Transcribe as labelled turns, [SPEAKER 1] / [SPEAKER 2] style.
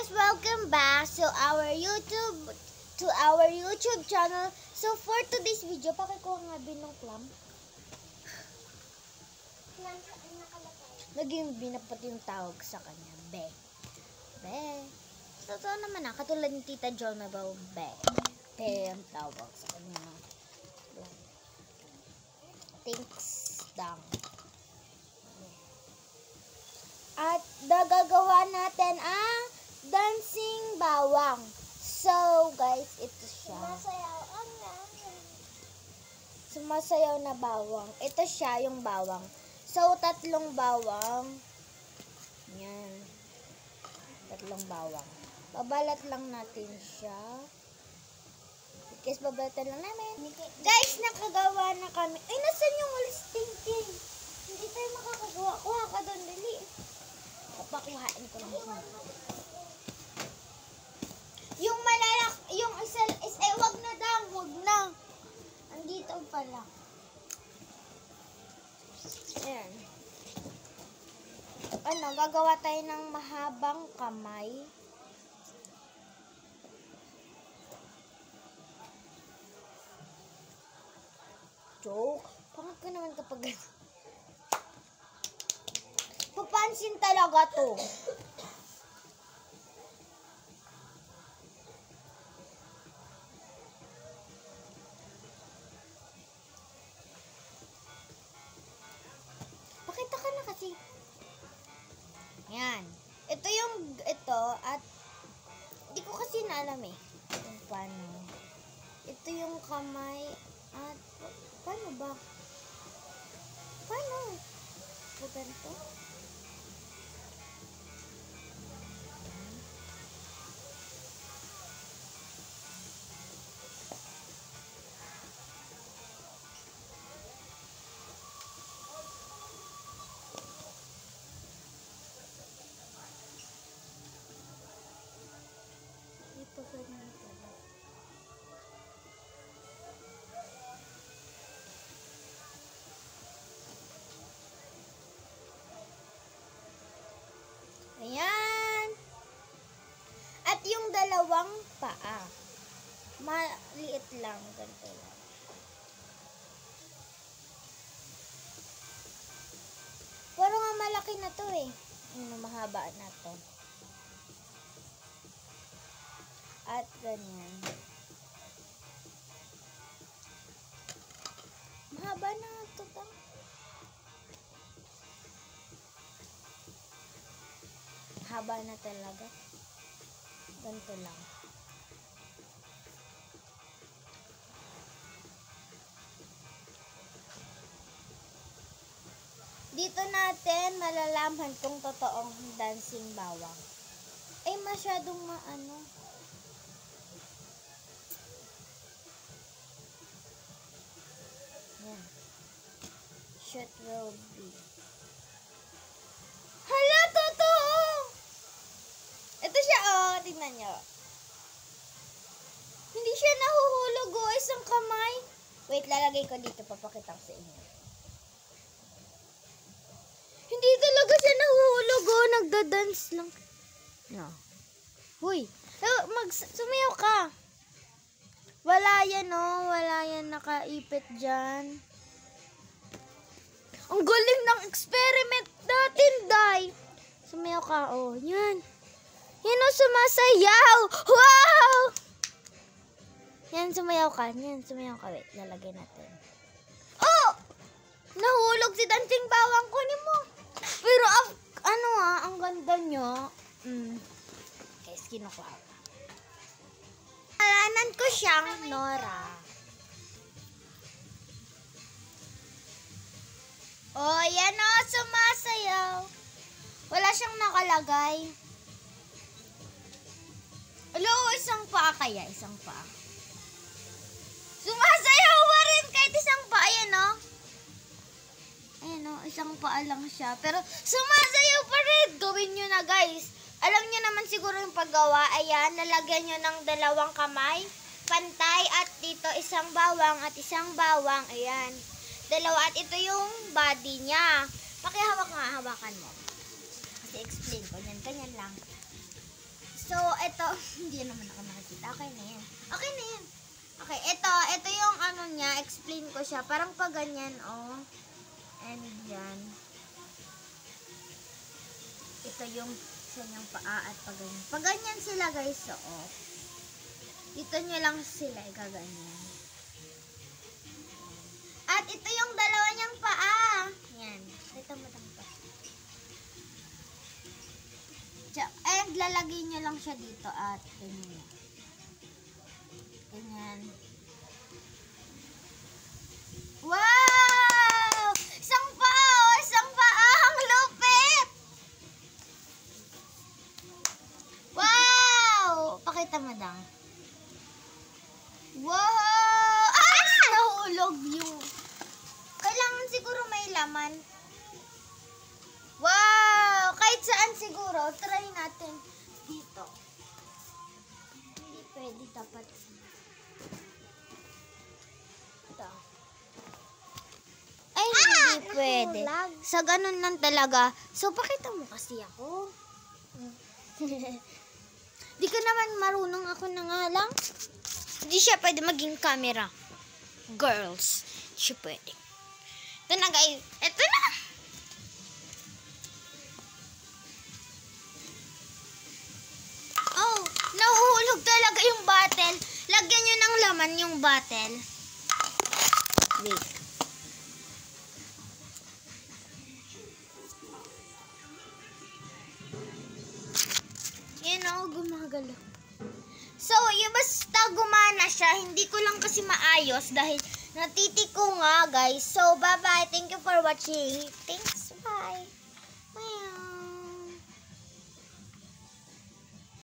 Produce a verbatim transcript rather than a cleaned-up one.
[SPEAKER 1] guys, welcome back to our YouTube to our YouTube channel. So for today's video, pakikuha nga binong naging binapat yung tawag sa kanya, Be. Be. Totoo naman na, katulad ni Tita John na ba, Be. Be ang tawag sa kanya. Thanks, dang. At gagawa natin ang dancing bawang. So, guys, ito siya. Sumasayaw na bawang. Ito siya, yung bawang. So, tatlong bawang. Yan. Tatlong bawang. Babalat lang natin siya. Because babalatan lang namin. Guys, nakagawa na kami. Ay, nasan yung walis tingting? Hindi tayo makakagawa. Kuha ka doon, dali. Papakuhain ko lang siya. Yung malalak, yung isa, is, eh, wag na daw, wag na. Andito pala. Ayan. Ano, gagawa tayo ng mahabang kamay. Joke. Pangit ka naman kapag gano'n. Papansin talaga to. Pakita ka na kasi. Yan. Ito yung, ito, at hindi ko kasi naalam eh. Kung paano. Ito yung kamay, at paano ba? Paano? O ganito? Ito ganyan pala. Ayan. At yung dalawang paa. Maliit lang. Ganito lang. Pero nga malaki na to eh. Ano, mahaba na to. At ganyan. Mahaba na ito ba? Haba na talaga. Ganito lang. Dito natin malalaman kung totoong dancing bawang. Ay, masyadong maano. Yan. Should will be. Hala, totoo! Ito siya, oh. Tingnan nyo. Hindi siya nahuhulog, oh. Isang kamay. Wait, lalagay ko dito. Papakita ko sa inyo. Hindi talaga siya nahuhulog, oh. Nagda-dance lang. No. Huy. Mag sumayaw ka. Wala yan, oh. Wala yan nakaipit dyan. Ang galing ng experiment natin, Day. Sumayaw ka, oh. Yan. Yan, oh, sumasayaw. Wow! Yan, sumayaw ka. Yan, sumayaw ka. Wait, lalagay natin. Oh! Nahulog si dancing bawang. Kunin mo. Pero, uh, ano ah, ang ganda nyo. Mm. Guys, kinukuha ko. Alanan ko siyang Nora. Oh, yan o, sumasayaw. Wala siyang nakalagay. Alo, isang paa kaya, isang paa. Sumasayaw pa rin kahit isang paa, yan o. Ayan o, isang paa lang siya. Pero sumasayaw pa rin. Gawin nyo na, guys. Alam nyo naman siguro yung paggawa. Ayan, nalagyan nyo ng dalawang kamay. Pantay at dito isang bawang at isang bawang. Ayan. Dalawa at ito yung body niya. Pakihawak nga, hawakan mo. Kasi explain ko. Yan, ganyan lang. So, ito, hindi naman ako nakakita. Okay na yan. Okay na yan. Okay, ito, ito yung ano niya, explain ko siya. Parang pag ganyan, oh. And yan. Ito yung sa niyang paa at pag ganyan. Pag ganyan sila guys, so, oh. Dito nyo lang sila igaganyan. At ito yung dalawa niyang paa. Yan. Ito mo tang pa. And lalagay nyo lang siya dito at ganyan. Ganyan. Wow! Isang paa! Oh, isang paa! Ang lupit! Wow! Pakita mo dang. Wow! Ah! Nahulog yung... Kailangan siguro may laman. Wow! Kahit saan siguro. Try natin dito. Hindi pwede dapat. Ito. Ay, ah, hindi pwede. Sa ganun lang talaga. So, pakita mo kasi ako. Di ka naman marunong, ako na nga lang. Hindi siya pwede maging camera. Girls. Siya pwede. Ito na guys. Ito na. Oh, nahuhulog talaga yung bottle. Lagyan nyo ng laman yung bottle. Wait. Yan o, gumagalaw. So, yung basta gumana siya, hindi ko lang kasi maayos dahil natitiko nga, guys. So, bye-bye. Thank you for watching. Thanks. Bye.